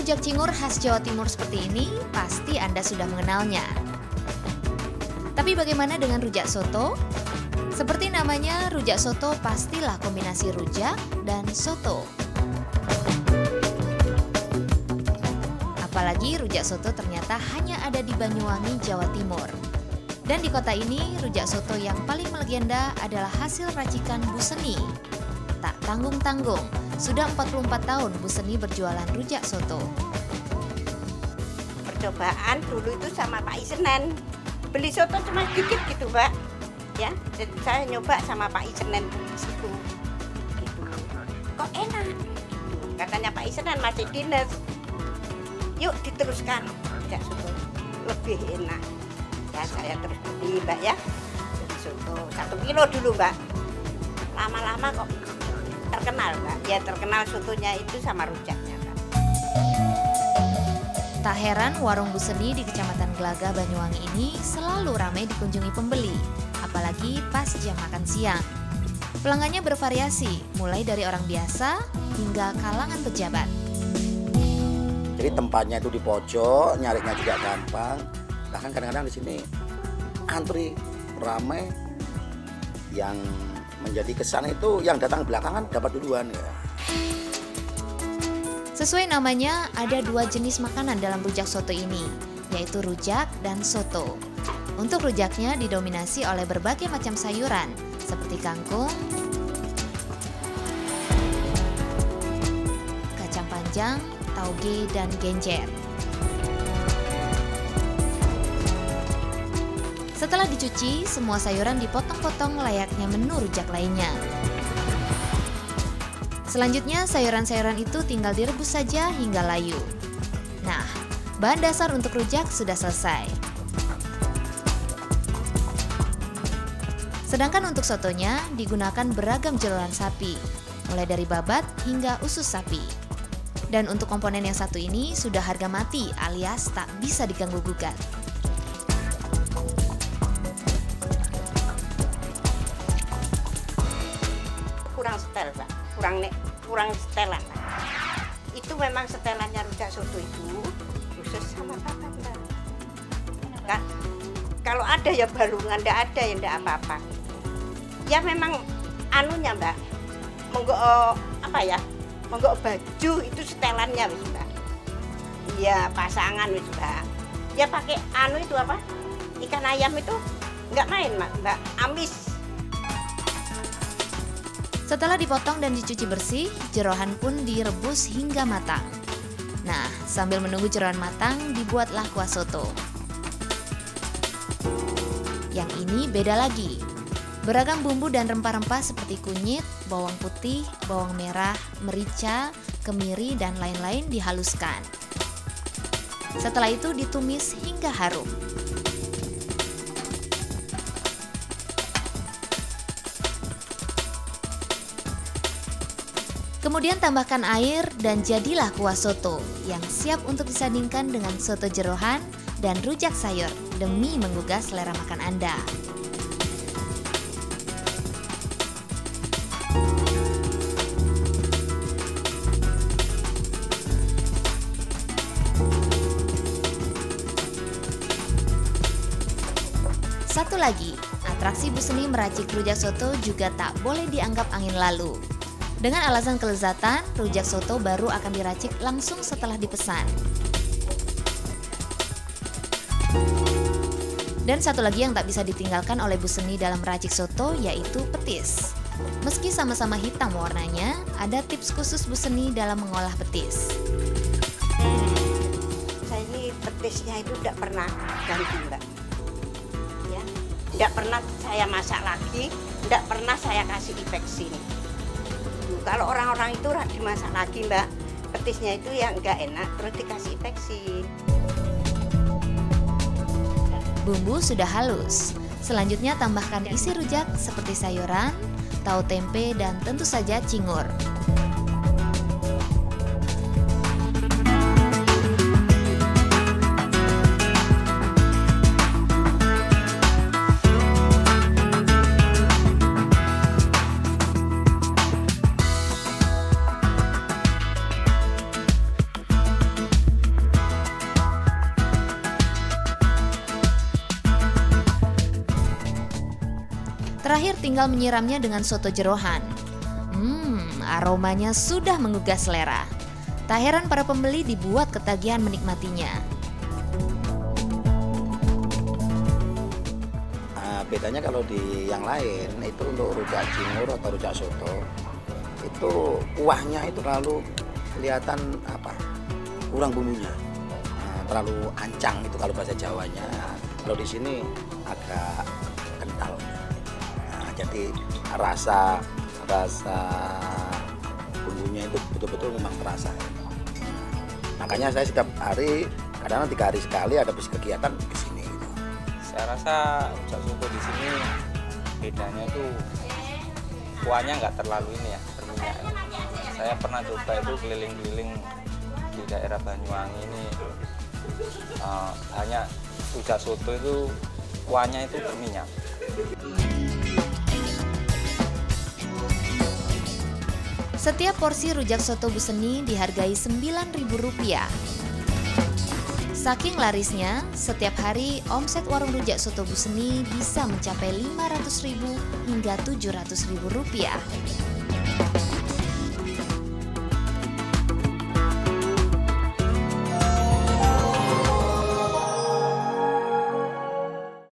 rujak cingur khas Jawa Timur seperti ini, pasti Anda sudah mengenalnya. Tapi bagaimana dengan rujak soto? Seperti namanya, rujak soto pastilah kombinasi rujak dan soto. Apalagi rujak soto ternyata hanya ada di Banyuwangi, Jawa Timur. Dan di kota ini, rujak soto yang paling melegenda adalah hasil racikan Bu Seni. Tak tanggung-tanggung, sudah 44 tahun Bu Seni berjualan rujak soto. Percobaan dulu itu sama Pak Isenen. Beli soto cuma dikit gitu, Mbak. Ya, jadi saya nyoba sama Pak Isenen di situ. Gitu. Kok enak? Gitu. Katanya Pak Isenen masih dinas. Yuk diteruskan rujak soto lebih enak. Ya saya terus beli, Mbak ya. Jadi soto 1 kilo dulu, Mbak. Lama-lama kok terkenal, Mbak. Ya terkenal sotonya itu sama rujaknya, Mbak. Tak heran warung Bu Seni di Kecamatan Glaga, Banyuwangi ini selalu ramai dikunjungi pembeli, apalagi pas jam makan siang. Pelanggannya bervariasi, mulai dari orang biasa hingga kalangan pejabat. Jadi tempatnya itu di pojok, nyarinya juga gampang. Bahkan kadang-kadang di sini antri ramai. Yang menjadi kesan itu yang datang belakangan dapat duluan ya. Sesuai namanya, ada 2 jenis makanan dalam rujak soto ini, yaitu rujak dan soto. Untuk rujaknya didominasi oleh berbagai macam sayuran, seperti kangkung, kacang panjang, tauge, dan genjer. Setelah dicuci, semua sayuran dipotong-potong layaknya menu rujak lainnya. Selanjutnya, sayuran-sayuran itu tinggal direbus saja hingga layu. Nah, bahan dasar untuk rujak sudah selesai. Sedangkan untuk sotonya digunakan beragam jeroan sapi, mulai dari babat hingga usus sapi. Dan untuk komponen yang satu ini sudah harga mati alias tak bisa diganggu-gugat. Kurang setel, Pak. Kurang setelan. Itu memang setelannya rujak soto itu khusus sama babat, Mbak. Kan kalau ada ya balungan, enggak ada ya enggak apa-apa. Ya memang anunya, Mbak. Monggo apa ya? Monggo baju itu setelannya wis, Mbak. Iya, pasangan wis, Mbak. Ya pakai anu itu apa? Ikan ayam itu enggak main, Mbak. Amis. Setelah dipotong dan dicuci bersih, jeroan pun direbus hingga matang. Nah, sambil menunggu jeroan matang, dibuatlah kuah soto. Yang ini beda lagi. Beragam bumbu dan rempah-rempah seperti kunyit, bawang putih, bawang merah, merica, kemiri, dan lain-lain dihaluskan. Setelah itu ditumis hingga harum. Kemudian tambahkan air dan jadilah kuah soto yang siap untuk disandingkan dengan soto jeroan dan rujak sayur demi menggugah selera makan Anda. Satu lagi, atraksi Bu Seni meracik rujak soto juga tak boleh dianggap angin lalu. Dengan alasan kelezatan, rujak soto baru akan diracik langsung setelah dipesan. Dan satu lagi yang tak bisa ditinggalkan oleh Bu Seni dalam meracik soto yaitu petis. Meski sama-sama hitam warnanya, ada tips khusus Bu Seni dalam mengolah petis. Saya ini petisnya itu tidak pernah ganti, Mbak. Ya, tidak pernah saya masak lagi, tidak pernah saya kasih infeksi. Kalau orang-orang itu dimasak lagi, Mbak, petisnya itu yang enggak enak terus dikasih infeksi. Bumbu sudah halus. Selanjutnya tambahkan isi rujak seperti sayuran, tahu tempe, dan tentu saja cingur. Terakhir tinggal menyiramnya dengan soto jeroan. Aromanya sudah menggugah selera. Tak heran para pembeli dibuat ketagihan menikmatinya. Bedanya kalau di yang lain itu untuk rujak cingur atau rujak soto itu kuahnya itu terlalu kelihatan kurang bumbunya, terlalu ancang itu kalau bahasa Jawanya. Kalau di sini agak kental, jadi rasa bumbunya itu betul-betul memang terasa. Makanya saya setiap hari, kadang-kadang 3 hari sekali ada kegiatan ke sini. Saya rasa rujak soto di sini bedanya itu kuahnya nggak terlalu berminyak. Saya pernah coba itu keliling-keliling di daerah Banyuwangi ini, hanya rujak soto itu kuahnya itu berminyak. Setiap porsi rujak soto Bu Seni dihargai Rp9.000. Saking larisnya, setiap hari omset warung rujak soto Bu Seni bisa mencapai Rp500.000 hingga Rp700.000.